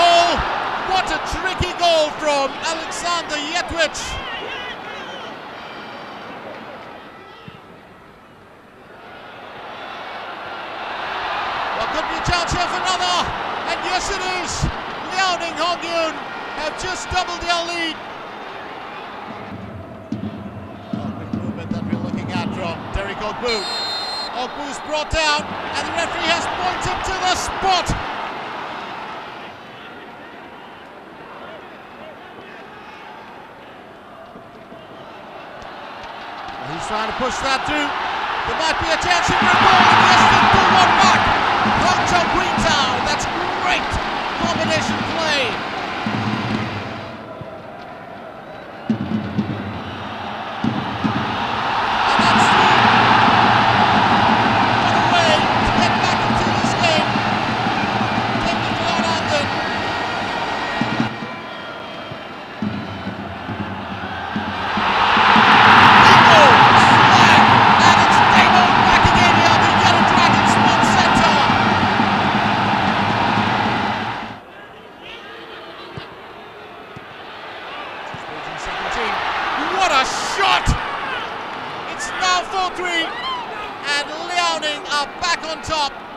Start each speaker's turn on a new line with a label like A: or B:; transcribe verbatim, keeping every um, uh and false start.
A: goal! What a tricky goal from Alexander Yetwich! Well, could be a chance here for another, and yes it is! Liaoning Hongyun have just doubled their lead. Oh, big movement that we're looking at from Derek Ogbu. Ogbu's brought down, and the referee has pointed to the spot. Well, he's trying to push that through. There might be a chance here for a goal, and yes, they pull one back. Hangzhou Queenstown, that's great combination play. What a shot! It's now four three, and Liaoning are back on top.